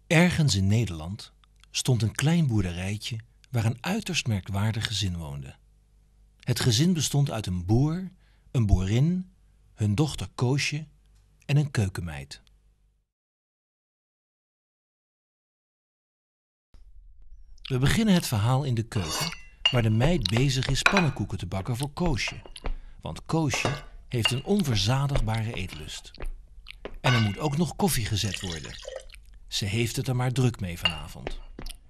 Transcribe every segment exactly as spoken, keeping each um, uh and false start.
Ergens in Nederland stond een klein boerderijtje waar een uiterst merkwaardig gezin woonde. Het gezin bestond uit een boer, een boerin, hun dochter Koosje en een keukenmeid. We beginnen het verhaal in de keuken, waar de meid bezig is pannenkoeken te bakken voor Koosje. Want Koosje heeft een onverzadigbare eetlust. En er moet ook nog koffie gezet worden. Ze heeft het er maar druk mee vanavond.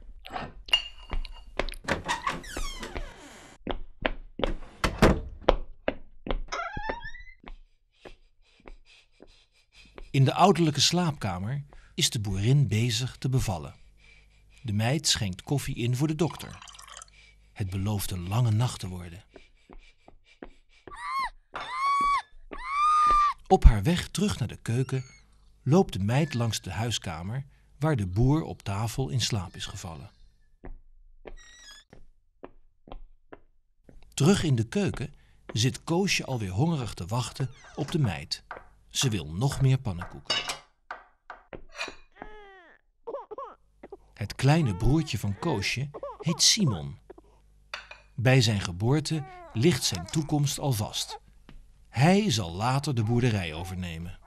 In de ouderlijke slaapkamer is de boerin bezig te bevallen. De meid schenkt koffie in voor de dokter. Het belooft een lange nacht te worden. Op haar weg terug naar de keuken loopt de meid langs de huiskamer waar de boer op tafel in slaap is gevallen. Terug in de keuken zit Koosje alweer hongerig te wachten op de meid. Ze wil nog meer pannenkoeken. Het kleine broertje van Koosje heet Simon. Bij zijn geboorte ligt zijn toekomst al vast. Hij zal later de boerderij overnemen.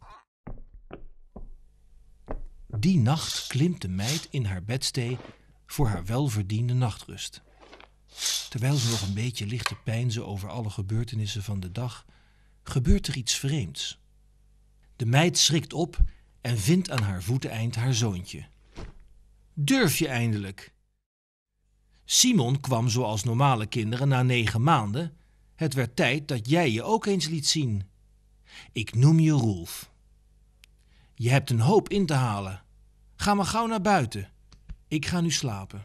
Die nacht klimt de meid in haar bedstee voor haar welverdiende nachtrust. Terwijl ze nog een beetje ligt te peinzen over alle gebeurtenissen van de dag, gebeurt er iets vreemds. De meid schrikt op en vindt aan haar voeteneind haar zoontje. Durf je eindelijk? Simon kwam zoals normale kinderen na negen maanden. Het werd tijd dat jij je ook eens liet zien. Ik noem je Roelf. Je hebt een hoop in te halen. Ga maar gauw naar buiten. Ik ga nu slapen.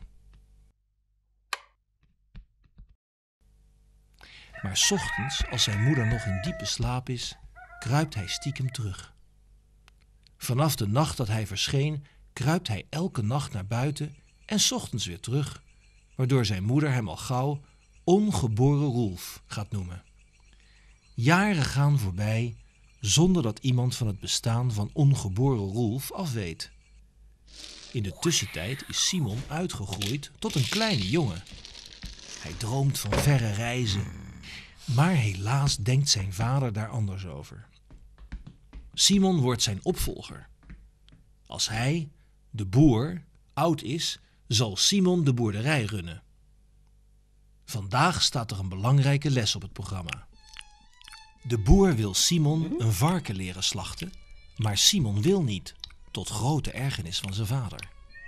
Maar 's ochtends, als zijn moeder nog in diepe slaap is, kruipt hij stiekem terug. Vanaf de nacht dat hij verscheen, kruipt hij elke nacht naar buiten en 's ochtends weer terug, waardoor zijn moeder hem al gauw ongeboren Roelf gaat noemen. Jaren gaan voorbij zonder dat iemand van het bestaan van ongeboren Roelf afweet. In de tussentijd is Simon uitgegroeid tot een kleine jongen. Hij droomt van verre reizen, maar helaas denkt zijn vader daar anders over. Simon wordt zijn opvolger. Als hij, de boer, oud is, zal Simon de boerderij runnen. Vandaag staat er een belangrijke les op het programma. De boer wil Simon een varken leren slachten, maar Simon wil niet, tot grote ergernis van zijn vader.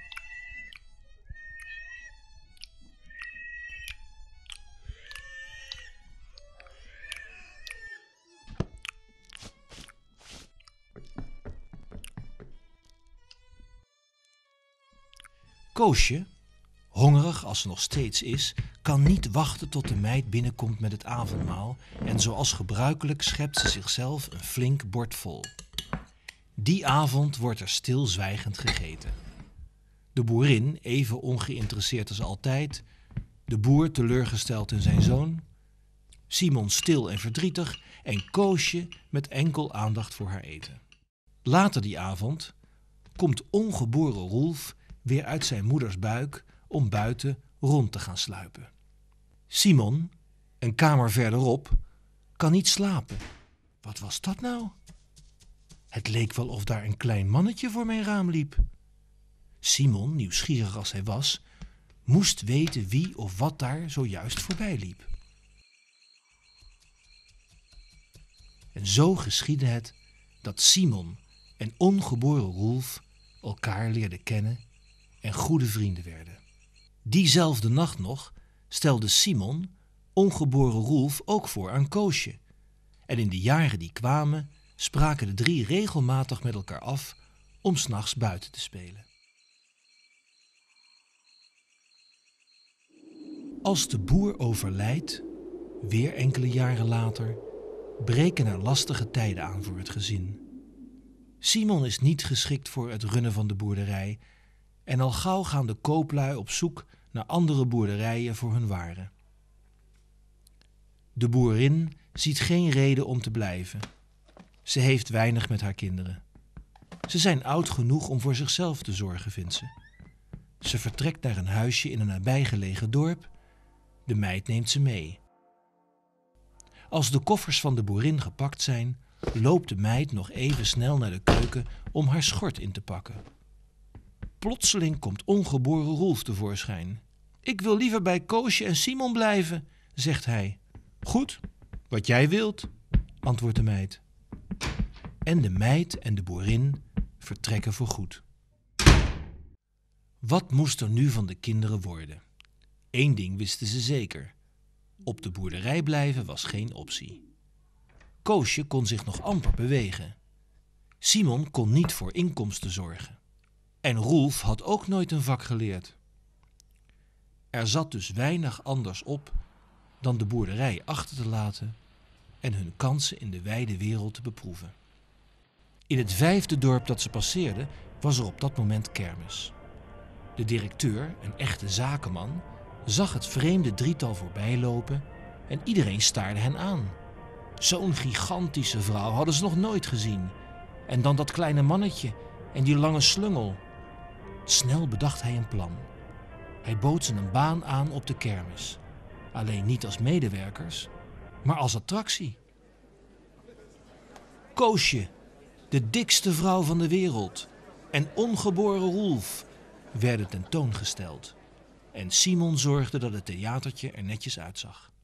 Koosje, hongerig als ze nog steeds is, kan niet wachten tot de meid binnenkomt met het avondmaal en zoals gebruikelijk schept ze zichzelf een flink bord vol. Die avond wordt er stilzwijgend gegeten. De boerin even ongeïnteresseerd als altijd, de boer teleurgesteld in zijn zoon, Simon stil en verdrietig en Koosje met enkel aandacht voor haar eten. Later die avond komt ongeboren Roelf weer uit zijn moeders buik om buiten rond te gaan sluipen. Simon, een kamer verderop, kan niet slapen. Wat was dat nou? Het leek wel of daar een klein mannetje voor mijn raam liep. Simon, nieuwsgierig als hij was, moest weten wie of wat daar zojuist voorbij liep. En zo geschiedde het dat Simon en ongeboren Roelf elkaar leerden kennen en goede vrienden werden. Diezelfde nacht nog stelde Simon ongeboren Roelf ook voor aan Koosje. En in de jaren die kwamen spraken de drie regelmatig met elkaar af om 's nachts buiten te spelen. Als de boer overlijdt, weer enkele jaren later, breken er lastige tijden aan voor het gezin. Simon is niet geschikt voor het runnen van de boerderij en al gauw gaan de kooplui op zoek naar andere boerderijen voor hun waren. De boerin ziet geen reden om te blijven. Ze heeft weinig met haar kinderen. Ze zijn oud genoeg om voor zichzelf te zorgen, vindt ze. Ze vertrekt naar een huisje in een nabijgelegen dorp. De meid neemt ze mee. Als de koffers van de boerin gepakt zijn, loopt de meid nog even snel naar de keuken om haar schort in te pakken. Plotseling komt ongeboren Roelf tevoorschijn. Ik wil liever bij Koosje en Simon blijven, zegt hij. Goed, wat jij wilt, antwoordt de meid. En de meid en de boerin vertrekken voorgoed. Wat moest er nu van de kinderen worden? Eén ding wisten ze zeker. Op de boerderij blijven was geen optie. Koosje kon zich nog amper bewegen. Simon kon niet voor inkomsten zorgen. En Roelf had ook nooit een vak geleerd. Er zat dus weinig anders op dan de boerderij achter te laten en hun kansen in de wijde wereld te beproeven. In het vijfde dorp dat ze passeerden was er op dat moment kermis. De directeur, een echte zakenman, zag het vreemde drietal voorbij lopen en iedereen staarde hen aan. Zo'n gigantische vrouw hadden ze nog nooit gezien. En dan dat kleine mannetje en die lange slungel. Snel bedacht hij een plan. Hij bood ze een baan aan op de kermis. Alleen niet als medewerkers, maar als attractie. Koosje, de dikste vrouw van de wereld, en ongeboren Roelf werden tentoongesteld. En Simon zorgde dat het theatertje er netjes uitzag.